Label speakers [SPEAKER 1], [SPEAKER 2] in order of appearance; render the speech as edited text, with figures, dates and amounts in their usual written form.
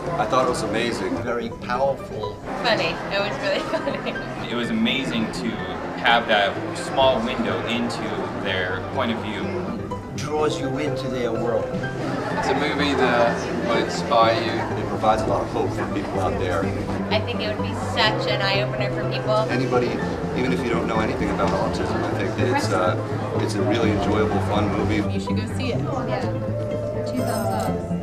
[SPEAKER 1] I thought it was amazing. Very powerful.
[SPEAKER 2] Funny. It was really funny.
[SPEAKER 3] It was amazing to have that small window into their point of view.
[SPEAKER 4] Draws you into their world.
[SPEAKER 5] It's a movie that will inspire you.
[SPEAKER 1] It provides a lot of hope for people out there.
[SPEAKER 2] I think it would be such an eye-opener for people.
[SPEAKER 1] Anybody, even if you don't know anything about autism, I think that it's a really enjoyable, fun movie.
[SPEAKER 6] You should go see it.
[SPEAKER 2] Yeah.
[SPEAKER 6] 2 thumbs up.